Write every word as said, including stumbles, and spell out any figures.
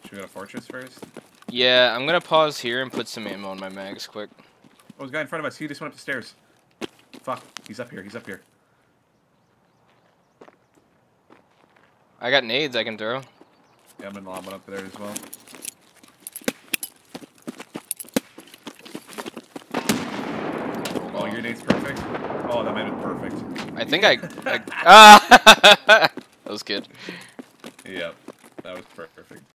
Should we go to Fortress first? Yeah, I'm gonna pause here and put some ammo in my mags quick. Oh, there's a guy in front of us. He just went up the stairs. Fuck. He's up here. He's up here. I got nades I can throw. Yeah, I'm gonna lob one up there as well. Oh, your nade's perfect. Oh, that might have been perfect. I think I. I ah! That was good. Yep, that was perfect.